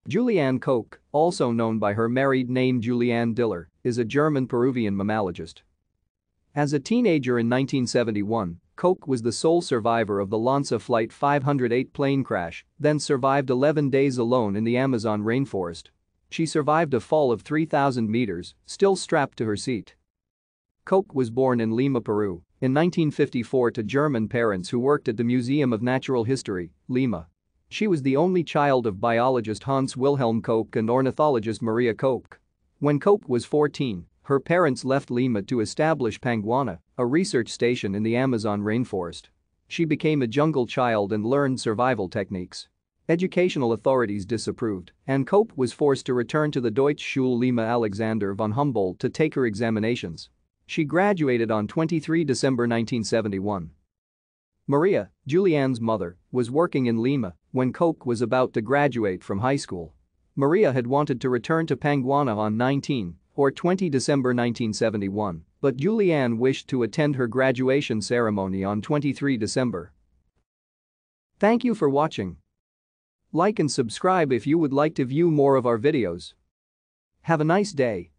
Juliane Koepcke, also known by her married name Juliane Diller, is a German Peruvian mammalogist. As a teenager in 1971, Koepcke was the sole survivor of the Lanza Flight 508 plane crash, then survived 11 days alone in the Amazon rainforest. She survived a fall of 3,000 meters, still strapped to her seat. Koepcke was born in Lima, Peru, in 1954 to German parents who worked at the Museum of Natural History, Lima. She was the only child of biologist Hans Wilhelm Koepcke and ornithologist Maria Koepcke. When Koepcke was 14, her parents left Lima to establish Panguana, a research station in the Amazon rainforest. She became a jungle child and learned survival techniques. Educational authorities disapproved, and Koepcke was forced to return to the Deutsche Schule Lima Alexander von Humboldt to take her examinations. She graduated on 23 December 1971. Maria, Juliane's mother, was working in Lima when Koepcke was about to graduate from high school. Maria had wanted to return to Panguana on 19 or 20 December 1971, but Juliane wished to attend her graduation ceremony on 23 December. Thank you for watching. Like and subscribe if you would like to view more of our videos. Have a nice day.